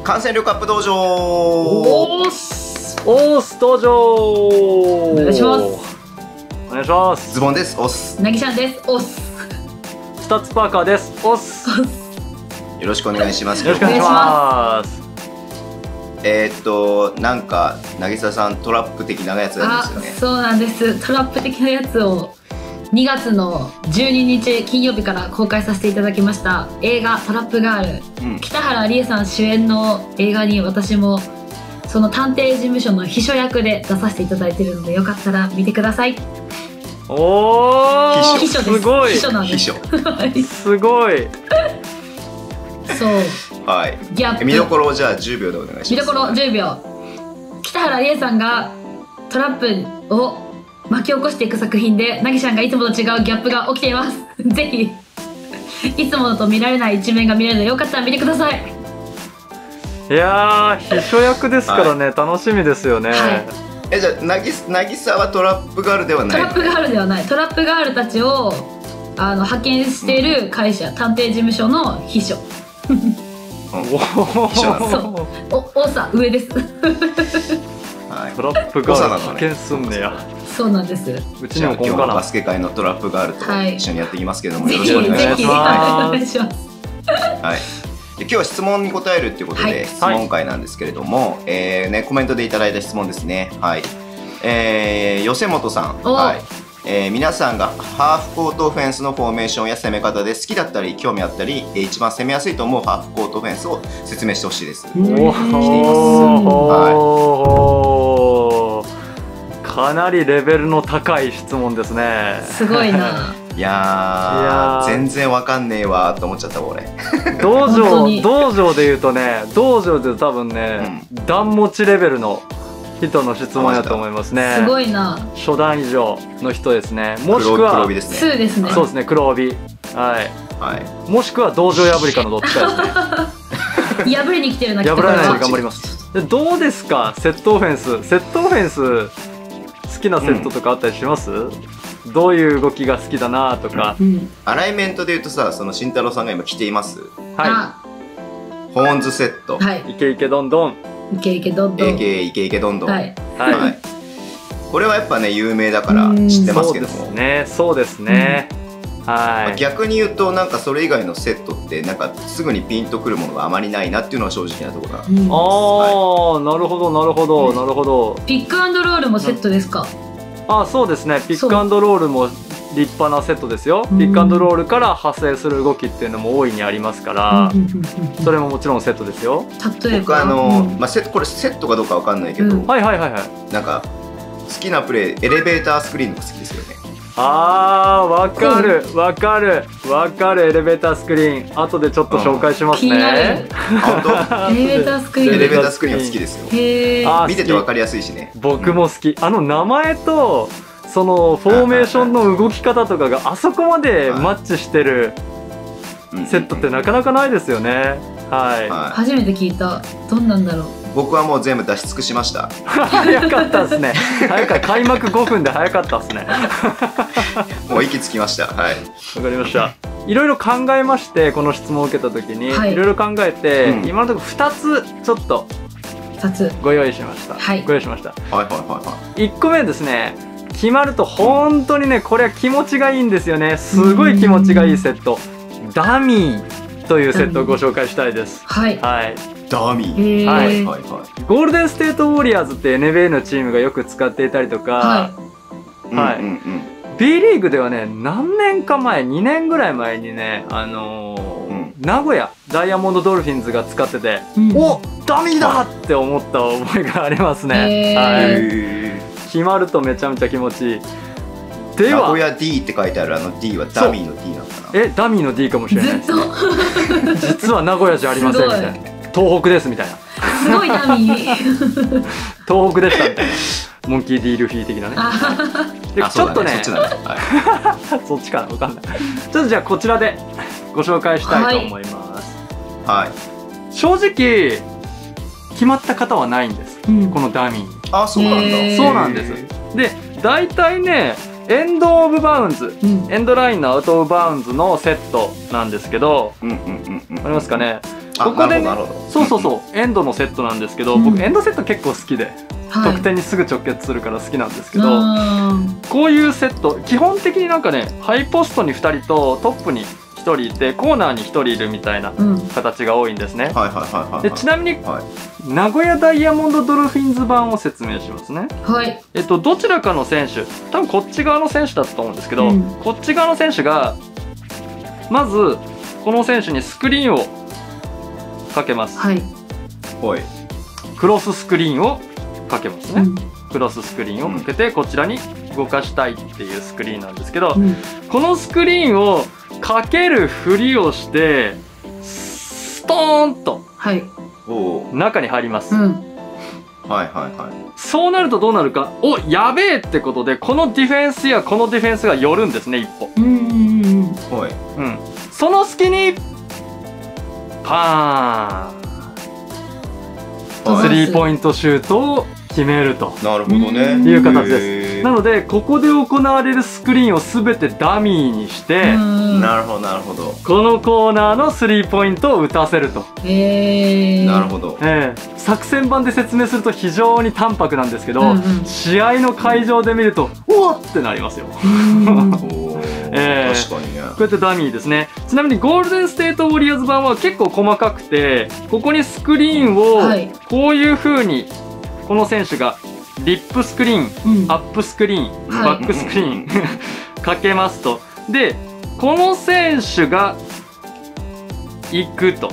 感染力アップ道場。 おーす登場。お願いします。 お願いします。 ズボンです。オス。 なぎちゃんです。おっす。 スタッツパーカーです。おっす。 よろしくお願いします。 よろしくお願いします。 なんか渚さんトラップ的なやつなんですよね。 そうなんです。トラップ的なやつを2月の12日金曜日から公開させていただきました映画トラップガール、北原理恵さん主演の映画に私もその探偵事務所の秘書役で出させていただいているので、よかったら見てください。 おー、 秘書です。 すごい。 秘書なんです。 秘書。 すごい。 はそう。 い。 ギャップ。 見どころをじゃあ10秒でお願いします。 見どころ10秒。北原理恵さんがトラップを巻き起こしていく作品で、なぎちゃんがいつもと違うギャップが起きています。ぜひいつものと見られない一面が見れるので、よかったら見てください。 いやー、秘書役ですからね、楽しみですよね。 はい、 じゃあ渚はトラップガールではない。 トラップガールではない。トラップガールたちを派遣している会社、探偵事務所の秘書。 お秘書なの。 そう。さ上です。 はい。 トラップガール派遣すんねや。 そうなんです。 うちにも今日今かな。 もバスケ界のトラップガールと一緒にやっていきますけども、 ぜひよろしくお願いします。 ぜひお願いします。 はい。で今日は質問に答えるっていうことで、質問会なんですけれども、コメントでいただいた質問ですね。はい。寄せ元さん。はい。皆さんがハーフコートオフェンスのフォーメーションや攻め方で好きだったり興味あったり、一番攻めやすいと思うハーフコートオフェンスを説明してほしいです。 おー、かなりレベルの高い質問ですね。 すごいな。 いやー、全然わかんねえわーと思っちゃった俺。 道場で言うとね、道場で言うと多分ね、段持ちレベルの人の質問やと思いますね。 すごいな。 初段以上の人ですね。もしくは黒帯ですね。 そうですね。 そうですね、黒帯。はい。 はい。 もしくは道場破りかのどっちかですね。 破りに来てるな。 破らないように頑張ります。でどうですか、セットオフェンス。セットオフェンス好きなセットとかあったりします？どういう動きが好きだなとか。 アライメントで言うとさ、その慎太郎さんが今着ています。 はホーンズセット。 はい。 い。イケイケどんどん。 イケイケどんどん。 イケイケどんどん。 はい。 はい。 これはやっぱね有名だから知ってますけども。 そうですね。そうですね。はい。 逆に言うとなんかそれ以外のセットってなんかすぐにピンとくるものがあまりないなっていうのは正直なところだ。 ああ、なるほどなるほどなるほど。 ピックアンドロールもセットですか？ あ、そうですね。ピックアンドロールも立派なセットですよ。ピックアンドロールから派生する動きっていうのも大いにありますから、それももちろんセットですよ。 例えば僕これセットかどうかわかんないけど、 はいはいはいはい。 なんか好きなプレーエレベータースクリーンが好きですよね。 あー、わかるわかるわかる。エレベータースクリーン後でちょっと紹介しますね。 気になる。 本当？ エレベータースクリーン。 エレベータースクリーンは好きですよ。 へー。 見ててわかりやすいしね。 僕も好き。名前とそのフォーメーションの動き方とかがあそこまでマッチしてるセットってなかなかないですよね。はい。 初めて聞いた。どんなんだろう。 僕はもう全部出し尽くしました。 早かったですね。早かった。開幕5分で早かったですね。 もう息つきました。はい。 わかりました。いろいろ考えまして、この質問を受けた時に、いろいろ考えて、今のところ2つちょっとご用意しました。ご用意しました。 はいはいはいはい。 1個目ですね。決まると本当にね、これは気持ちがいいんですよね。すごい気持ちがいいセット。ダミーというセットをご紹介したいです。 はい。 はい。 ダミー。 はいはいはい。ゴールデンステートウォリアーズって NBA のチームがよく使っていたりとか、はい。B リーグではね、何年か前、2年ぐらい前にね、名古屋ダイヤモンドドルフィンズが使ってて、お、ダミーだって思った覚えがありますね。はい。決まるとめちゃめちゃ気持ちいい。では、 名古屋 D って書いてあるD はダミーの D なのかな。 ダミーの D かもしれないですね。実は名古屋じゃありませんみたいな。東北ですみたいな。 すごいダミー。 東北でしたみたいな。モンキー D ルフィ的なね。でちょっとね、そっちかな、わかんない。ちょっとじゃあこちらでご紹介したいと思います。 はい。 正直決まった方はないんです。このダミー。 あ、そうなんだ。 そうなんです。で、大体ね、エンドオブバウンズ、エンドラインのアウトオブバウンズのセットなんですけど、わかりますかね。 ここでね、そうそうう。 そう、エンドのセットなんですけど、僕エンドセット結構好きで、得点にすぐ直結するから好きなんですけど、こういうセット基本的になんかね、ハイポストに2人とトップに1人いてコーナーに1人いるみたいな形が多いんですね。でちなみに、名古屋ダイヤモンドドルフィンズ版を説明しますね。 はい。 どちらかの選手、多分こっち側の選手だったと思うんですけど、こっち側の選手がまずこの選手にスクリーンをかけます。 はい。 クロススクリーンをかけますね。クロススクリーンをかけてこちらに動かしたいっていうスクリーンなんですけど、このスクリーンをかけるふりをしてストーンと中に入ります。そうなるとどうなるか、お、やべえってことでこのディフェンスやこのディフェンスが寄るんですね、一歩。その隙にパーン、スリーポイントシュートを決めるという形です。なのでここで行われるスクリーンを全てダミーにして、このコーナーのスリーポイントを打たせると。作戦版で説明すると非常に淡白なんですけど、試合の会場で見るとおっってなりますよ。こうやってダミーですね。ちなみにゴールデンステートウォリアーズ版は結構細かくて、ここにスクリーンをこういう風にこの選手がリップスクリーン、アップスクリーン、バックスクリーンかけますと。でこの選手が行くと、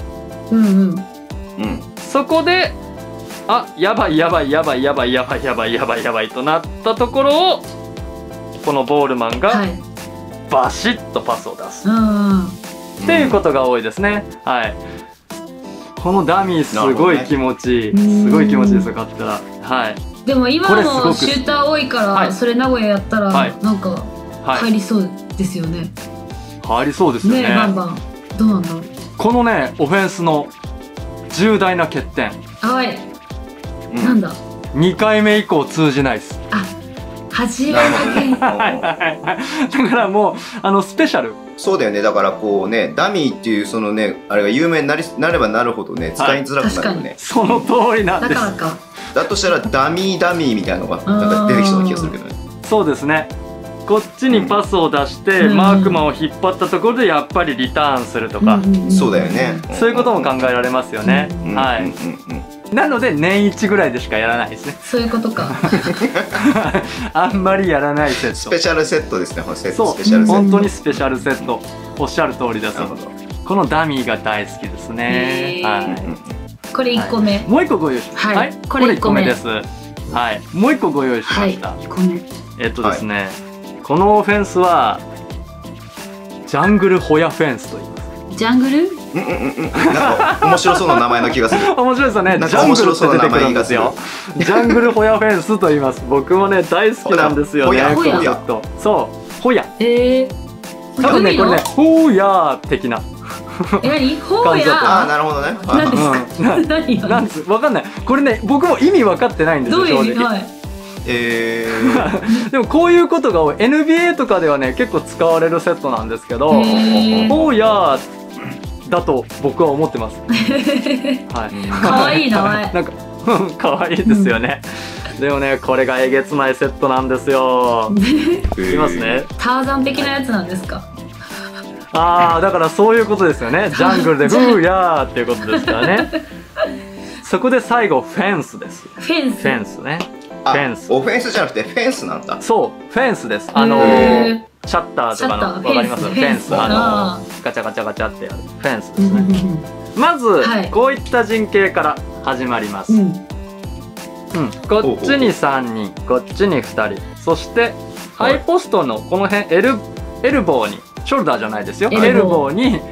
そこでやばいやばいやばいやばいやばいやばいやばいやばいとなったところをこのボールマンがバシッとパスを出すっていうことが多いですね。はい。このダミーすごい気持ちいい、すごい気持ちいいですよ、勝ったら。はい。 でも今のシューター多いから、それ名古屋やったらなんか入りそうですよね。 入りそうですよね。 バンバン。どうなんだろう。 このね、オフェンスの重大な欠点。 はい。なんだ。 2回目以降通じないです。 初めだけ。だからもうスペシャル。 そうだよね。だからこうね、ダミーっていうそのね、あれが有名になればなるほどね、使いづらくなるよね。 その通りなんです。 だからか。 だとしたらダミーみたいなのがなんか出てきそうな気がするけどね。 そうですね。こっちにパスを出してマークマンを引っ張ったところでやっぱりリターンするとか、 そうだよね。 そういうことも考えられますよね。はい。なので年1ぐらいでしかやらないですね。 そういうことか。 あんまりやらないセット。 スペシャルセットですね。 そう、本当にスペシャルセット。おっしゃる通りです。このダミーが大好きですね。はい。 これ1個目。 もう1個ご用意しました。はい。これ1個目です。はい。もう1個ご用意しました。ですね。このオフェンスはジャングルホヤフェンスと言います。 ジャングル？ なんか面白そうな名前の気がする。 面白いですよね。ジャングルって出てくるんですよ。ジャングルホヤフェンスと言います。僕もね大好きなんですよね。 ホヤ。 そう。ホヤ。多分ねこれねホヤ的な。 何？ホヤ？ なるほどね。 何？ なんつわかんない。これね僕も意味分かってないんですよ正直。でもこういうことが多い。 NBA とかではね結構使われるセットなんですけど、ホーヤーだと僕は思ってます。はい。 可愛い名前。 なんか可愛いですよね。でもねこれがえげつないセットなんですよ。いきますね。 ターザン的なやつなんですか。 だからそういうことですよね。ジャングルでフーヤーっていうことですからね。そこで最後フェンスです。 フェンス。 フェンスね。 オフェンスじゃなくてフェンスなんだ。 そうフェンスです。シャッターとかのわかります？フェンスガチャガチャガチャってやるフェンスですね。まずこういった陣形から始まります。こっちに3人、こっちに2人、そしてハイポストのこの辺エルボーに、ショルダーじゃないですよ、エルボーに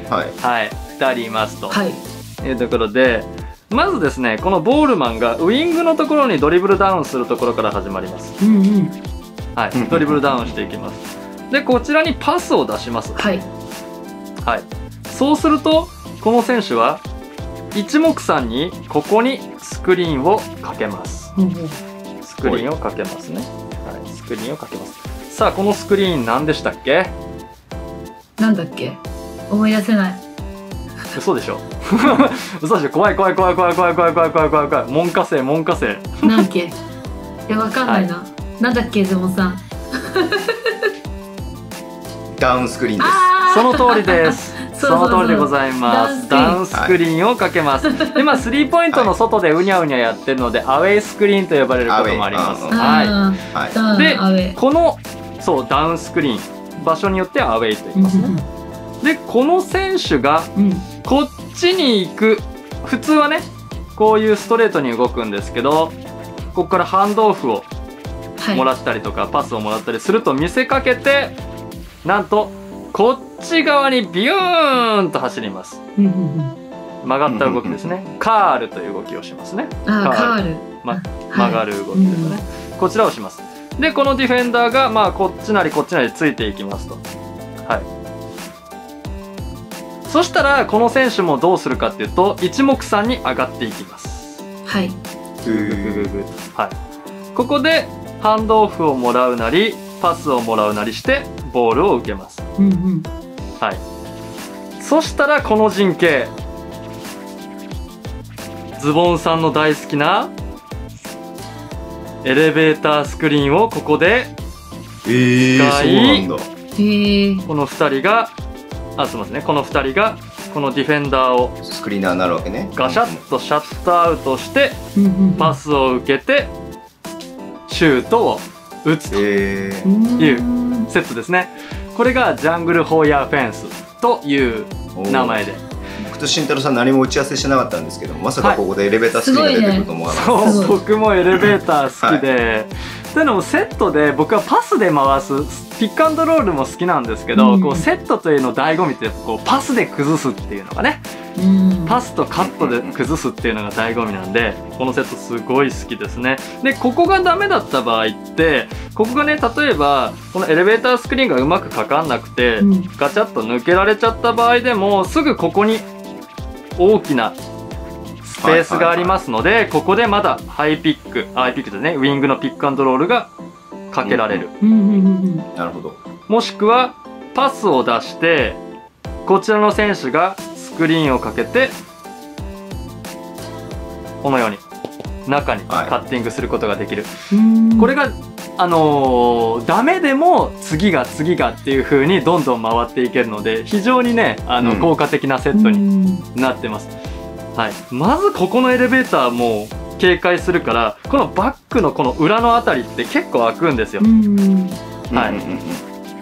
2人いますというところで、まずですねこのボールマンがウイングのところにドリブルダウンするところから始まります。ドリブルダウンしていきます。でこちらにパスを出します。そうするとこの選手は一目散にここにスクリーンをかけます。スクリーンをかけますね。スクリーンをかけます。さあこのスクリーン何でしたっけ？ なんだっけ？思い出せない。 嘘でしょ嘘でしょ。怖い怖い怖い怖い怖い怖い怖い怖い怖い怖い。門下生門下生。 なんだっけ。わかんないな。なんだっけ、ズボンさん。 ダウンスクリーンです。 その通りです。その通りでございます。ダウンスクリーンをかけます。で、まあスリーポイントの外でうにゃうにゃやってるので、アウェイスクリーンと呼ばれることもあります。はい。で、このそうダウンスクリーン、場所によってはアウェイと言いますね。で、この選手がこっちに行く、普通はねこういうストレートに動くんですけど、ここからハンドオフをもらったりとか、パスをもらったりすると見せかけて、なんとこっち側にビューンと走ります。曲がった動きですね。カールという動きをしますね。 カール、 曲がる動きですね。こちらをします。で、このディフェンダーがまあこっちなりこっちなりついていきますと。はい。そしたらこの選手もどうするかっていうと、一目散に上がっていきます。 はい。 はい。ここでハンドオフをもらうなりパスをもらうなりしてボールを受けます。はい。そしたらこの陣形、ズボンさんの大好きなエレベータースクリーンをここで使い、この2人がすみませんね、この2人がこのディフェンダーをスクリーナーになるわけね。 ガシャッとシャットアウトしてパスを受けてシュートを打つというセットですね。これがジャングルホーヤーフェンスという名前で。 僕と慎太郎さん何も打ち合わせしてなかったんですけど、まさかここでエレベータースクリーンが出てくると思わなかった。 そう、僕もエレベーター好きで、というのもセットで僕はパスで回すピックアンドロールも好きなんですけど、こうセットというの醍醐味ってこうパスで崩すっていうのがね、パスとカットで崩すっていうのが醍醐味なんで、このセットすごい好きですね。で、ここがダメだった場合って、ここがね、例えばこのエレベータースクリーンがうまくかかんなくて、ガチャッと抜けられちゃった場合でもすぐここに大きなスペースがありますので、ここでまだハイピックですね、ウィングのピックアンドロールがかけられる。 なるほど。 もしくはパスを出してこちらの選手がスクリーンをかけてこのように中にカッティングすることができる。これがダメでも次がっていう風にどんどん回っていけるので、非常にね効果的なセットになってます。はい、まずここのエレベーターも警戒するから、このバックのこの裏のあたりって結構開くんですよ。はい、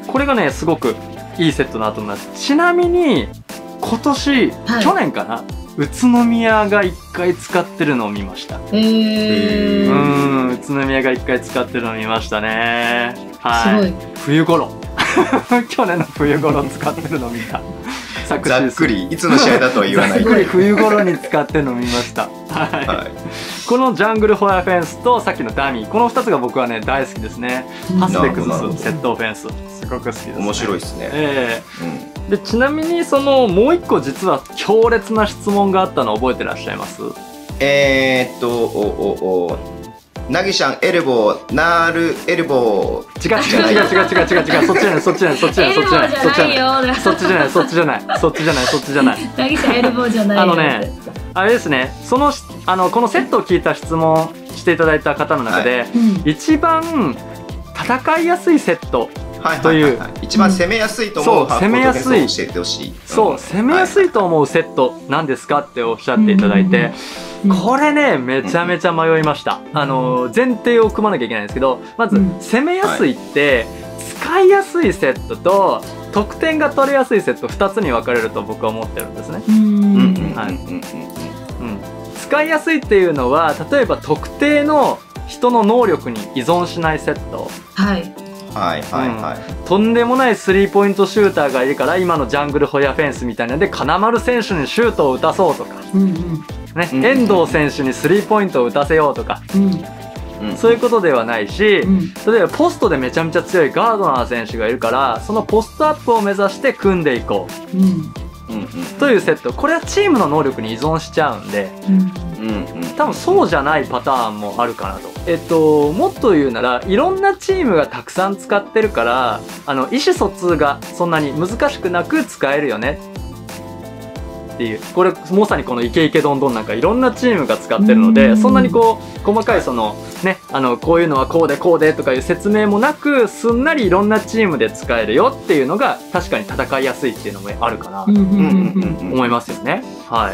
これがねすごくいいセットだと思います。ちなみに今年、去年かな、宇都宮が1回使ってるのを見ました。宇都宮が1回使ってるのを見ましたね。はい、冬頃去年の冬頃使ってるのを見た。 ざっくりいつの試合だとは言わない。 ざっくり冬頃に使ってるのを見ました。はい、このジャングルホヤーフェンスとさっきのダミー、この2つが僕はね大好きですね。パスで崩すセットオフェンス、すごく好きですね。面白いですね。 で、ちなみにそのもう一個実は強烈な質問があったの覚えてらっしゃいます？ ナギシャンエルボーナールエルボー。 違うそっちじゃないそっちじゃないそっちじゃないそっちじゃないそっちじゃないそっちじゃないそっちじゃないそっちじゃないそっちじゃない。 ナギシャンエルボーじゃないよ。 あれですね、このセットを聞いた質問していただいた方の中で、一番戦いやすいセットという、 一番攻めやすいと思う攻めやすい教えてほしい。 そう、攻めやすいと思うセットなんですかっておっしゃっていただいて、これねめちゃめちゃ迷いました。前提を組まなきゃいけないんですけど、まず攻めやすいって使いやすいセットと得点が取れやすいセット2つに分かれると僕は思ってるんですね。使いやすいっていうのは、例えば特定の人の能力に依存しないセット。とんでもないスリーポイントシューターがいるから、今のジャングルホヤーフェンスみたいなので金丸選手にシュートを打たそうとか、遠藤選手にスリーポイントを打たせようとか、そういうことではないし、例えばポストでめちゃめちゃ強いガードナー選手がいるから、そのポストアップを目指して組んでいこうというセット。これはチームの能力に依存しちゃうんで、多分そうじゃないパターンもあるかなと。もっと言うなら、いろんなチームがたくさん使ってるから、意思疎通がそんなに難しくなく使えるよねっっていう、これまさにこのイケイケどんどんなんかいろんなチームが使ってるので、そんなにこう細かいそのねこういうのはこうでこうでとかいう説明もなく、すんなりいろんなチームで使えるよっていうのが確かに戦いやすいっていうのもあるかなと思いますよね。はい。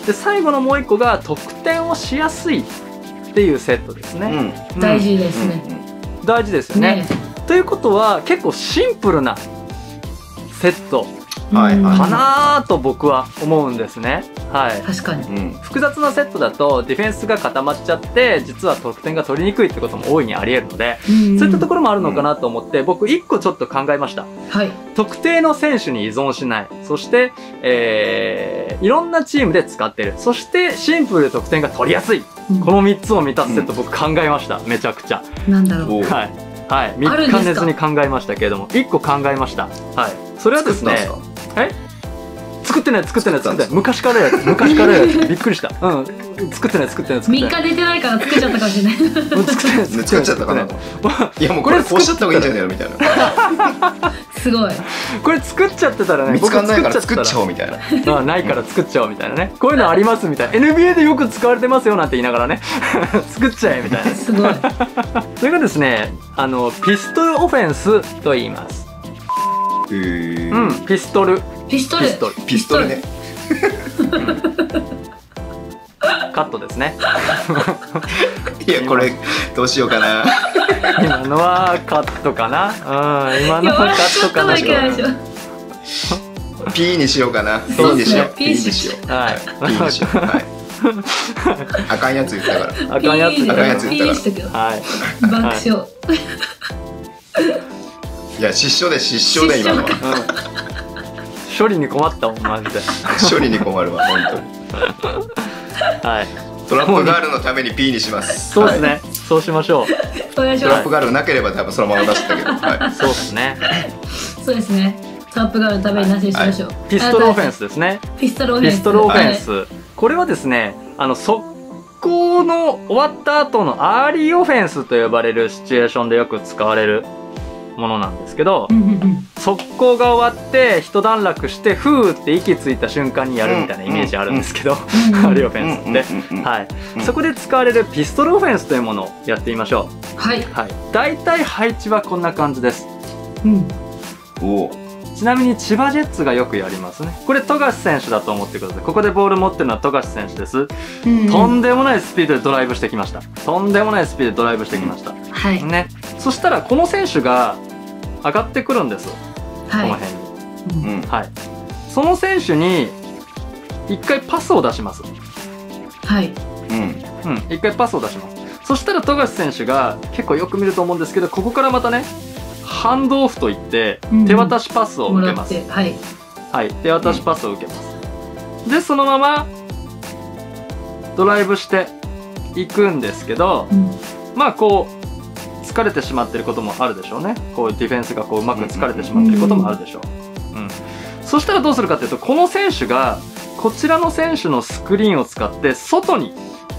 で最後のもう一個が得点をしやすいっていうセットですね。 大事ですね。 大事ですよね。ということは結構シンプルなセットかなと僕は思うんですね。はい、 確かに、 複雑なセットだとディフェンスが固まっちゃって実は得点が取りにくいってことも大いにありえるので、そういったところもあるのかなと思って僕1個ちょっと考えました。 はい、 特定の選手に依存しない、そして、いろんなチームで使ってる、そしてシンプルで得点が取りやすい、この3つを満たすセット僕考えました。めちゃくちゃ。 なんだろう。 はい、はい、3日寝ずに考えましたけれども1個考えました。はい、それはですね、作ってない昔からやつびっくりした。作ってない 3日寝てないから作っちゃったかもしれない。 作っちゃったかな。いやもうこれこうしちゃった方がいいんじゃないのみたいな。 すごい。 これ作っちゃってたらね、 見つかんないから作っちゃおうみたいな。 ないから作っちゃおうみたいなね。こういうのありますみたいな。NBA でよく使われてますよなんて言いながらね、作っちゃえみたいな。 すごい。 それがですね、ピストルオフェンスと言います。ピストルね。カットですね。 いやこれどうしようかな。 今のはカットかな。今のはカットかな。 P にしようかな。 P にしよう。 P にしよう。はい。P にしよう。はい。あかんやつ言ったから。 あかんやつ言ったから。はい。爆笑。 いや失笑で今のは。 処理に困ったもんマジで。 処理に困るわ本当に。 はい。 トラップガールのために P にします。 そうですね。そうしましょう。 トラップガールなければ多分そのまま出したけど。 そうですね。 そうですね。トラップガールのためになしにしましょう。 ピストルオフェンスですね。 ピストルオフェンス。 これはですね、速攻の終わった後のアーリーオフェンスと呼ばれるシチュエーションでよく使われるものなんですけど、速攻が終わって一段落してフーって息ついた瞬間にやるみたいなイメージあるんですけど、アーリーオフェンスって、はい、そこで使われるピストルオフェンスというものをやってみましょう。はい、はい、だいたい配置はこんな感じです。ちなみに千葉ジェッツがよくやりますね。これ富樫選手だと思ってください。ここでボール持ってるのは富樫選手です。とんでもないスピードでドライブしてきました。はい、ね。そしたらこの選手が上がってくるんです。この辺に。はい。その選手に一回パスを出します。 はい。 一回パスを出します。そしたら富樫選手が結構よく見ると思うんですけど、ここからまたね。ハンドオフといって手渡しパスを受けます。はい、はい、手渡しパスを受けます。でそのままドライブしていくんですけど、まあこう疲れてしまっていることもあるでしょうね。こうディフェンスがこううまく疲れてしまっていることもあるでしょう。そしたらどうするかというと、この選手がこちらの選手のスクリーンを使って外に、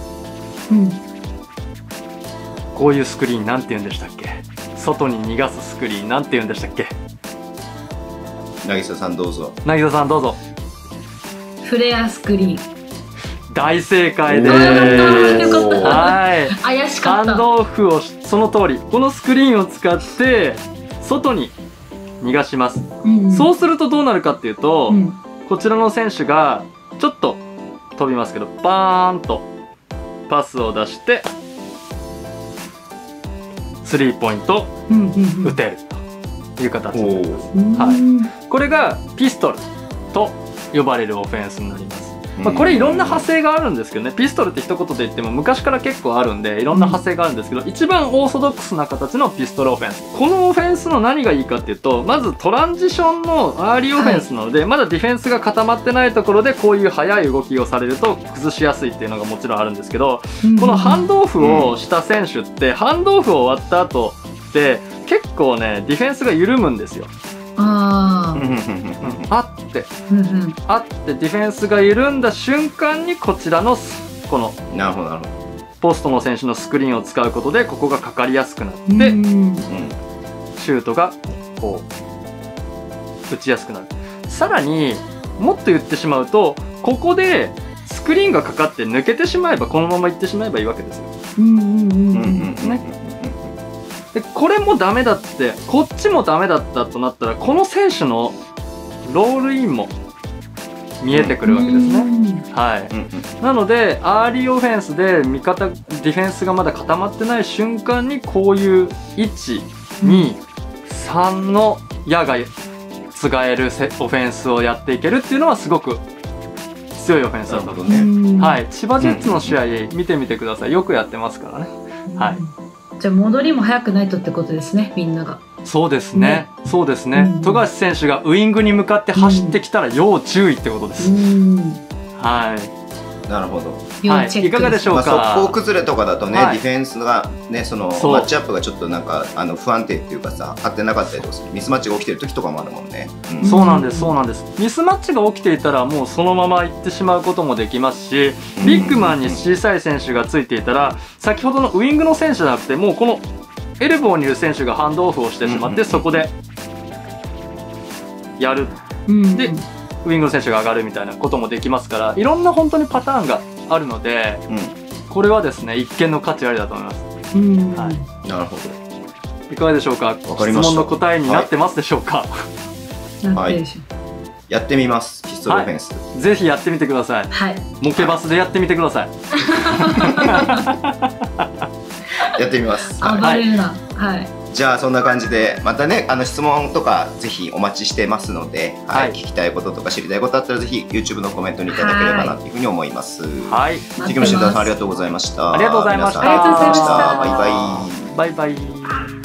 こういうスクリーンなんて言うんでしたっけ？外に逃がすスクリーンなんて言うんでしたっけ？ 渚さんどうぞ。 フレアスクリーン。 大正解です。はい。 怪しかった。 ハンドオフをその通り。このスクリーンを使って外に逃がします。そうするとどうなるかっていうと、こちらの選手がちょっと飛びますけど、バーンとパスを出して。スリーポイント打てるという形になります。これがピストルと呼ばれるオフェンスになります。これいろんな派生があるんですけどね、ピストルって一言で言っても昔から結構あるんでいろんな派生があるんですけど、一番オーソドックスな形のピストルオフェンス。このオフェンスの何がいいかっていうと、まずトランジションのアーリーオフェンスなので、まだディフェンスが固まってないところでこういう速い動きをされると崩しやすいっていうのがもちろんあるんですけど、このハンドオフをした選手ってハンドオフを終わった後って結構ねディフェンスが緩むんですよ。あってディフェンスが緩んだ瞬間にこちらのこのポストの選手のスクリーンを使うことでここがかかりやすくなってシュートがこう打ちやすくなる。さらにもっと言ってしまうと、 ここでスクリーンがかかって抜けてしまえばこのまま行ってしまえばいいわけですよ。でこれもダメだってこっちもダメだったとなったらこの選手のロールインも見えてくるわけですね。はい、なのでアーリーオフェンスで味方ディフェンスがまだ固まってない瞬間にこういう123の矢がつがえるオフェンスをやっていけるっていうのはすごく強いオフェンスだったとね。はい、千葉ジェッツの試合見てみてください。よくやってますからね。はい。 じゃあ戻りも早くないとってことですね、みんなが。 そうですね。そうですね。富樫選手がウイングに向かって走ってきたら要注意ってことです。はい。 なるほど。 はい、いかがでしょうか。 速攻崩れとかだとね、ディフェンスがね、そのマッチアップがちょっとなんか不安定っていうかさ、張ってなかったりとかするミスマッチが起きてる時とかもあるもんね。 そうなんです、そうなんです。ミスマッチが起きていたらもうそのまま行ってしまうこともできますし、ビッグマンに小さい選手がついていたら、先ほどのウイングの選手じゃなくて、もうこのエルボーにいる選手がハンドオフをしてしまって、そこでやる。でウイングの選手が上がるみたいなこともできますから、いろんな本当にパターンがあるので、これはですね一見の価値ありだと思います。 はい、なるほど。 いかがでしょうか。質問の答えになってますでしょうか。 はい、やってみます。ピストルオフェンス、 ぜひやってみてください。はい、モケバスでやってみてください。 やってみます。 暴れるな。はい。 じゃあそんな感じでまたね質問とかぜひお待ちしてますので、はい、聞きたいこととか知りたいことあったらぜひ YouTube のコメントにいただければなというふうに思います。はい。関口慎太郎さんありがとうございました。 ありがとうございました。 ありがとうございました。 バイバイ。 バイバイ。